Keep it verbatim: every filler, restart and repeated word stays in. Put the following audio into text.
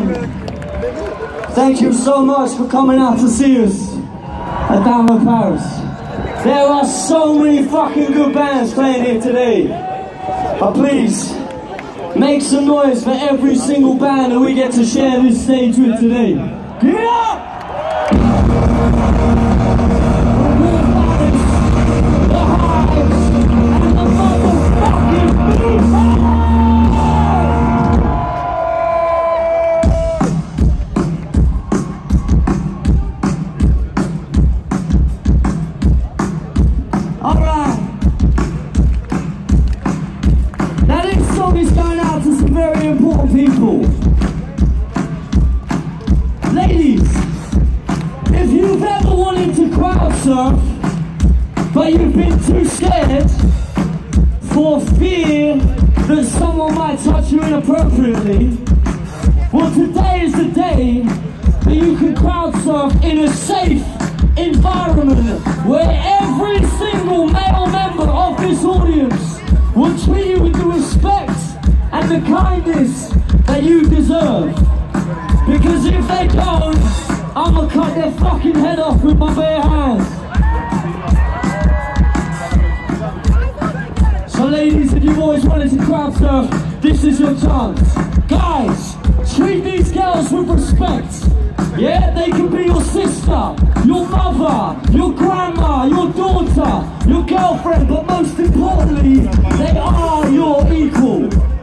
Thank you so much for coming out to see us at Download Paris. There are so many fucking good bands playing here today. But please, make some noise for every single band that we get to share this stage with today. Give it up! The Hives and the motherfucking Beatles! Alright. Now this song is going out to some very important people. Ladies, if you've ever wanted to crowd surf, but you've been too scared for fear that someone might touch you inappropriately, well, today is the day that you can crowd surf in a safe environment where every single male member of this audience will treat you with the respect and the kindness that you deserve. Because if they don't, I'ma cut their fucking head off with my bare hands. So ladies, if you've always wanted to crowd surf, this is your chance. Guys, treat these girls with respect. Yeah, they can be your sister, your mother, your grandma, your daughter, your girlfriend, but most importantly, they are your equal.